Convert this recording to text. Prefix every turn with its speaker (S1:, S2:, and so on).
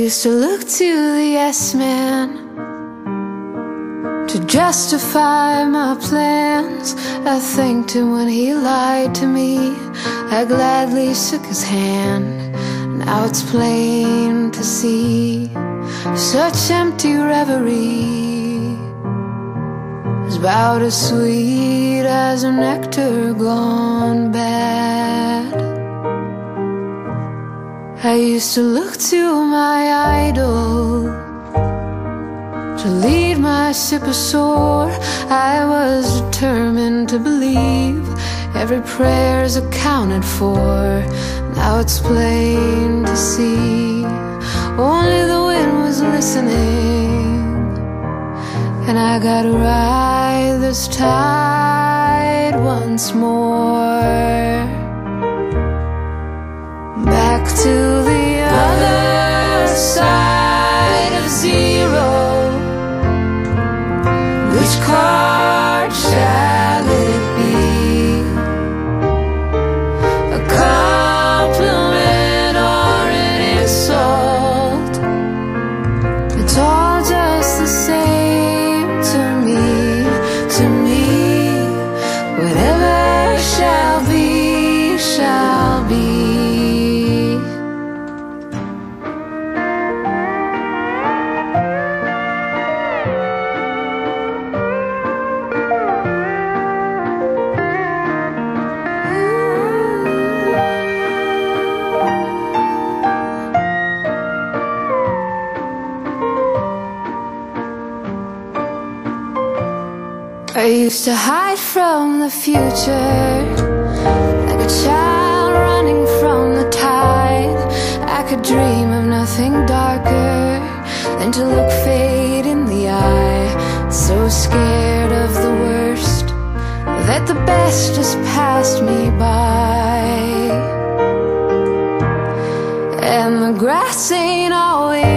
S1: used to look to the yes man to justify my plans. I thanked him when he lied to me. I gladly shook his hand. Now it's plain to see such empty reverie is about as sweet as a nectar gone bad. I used to look to my idol to lead my ship ashore. I was determined to believe every prayer's accounted for. Now it's plain to see only the wind was listening, and I gotta ride this tide once more. Back to the other side of zero. Which card shall it be? A compliment or an insult? It's all just the same to me, to me. Whatever shall be, shall be. I used to hide from the future like a child running from the tide. I could dream of nothing darker than to look fate in the eye. So scared of the worst that the best just passed me by. And the grass ain't always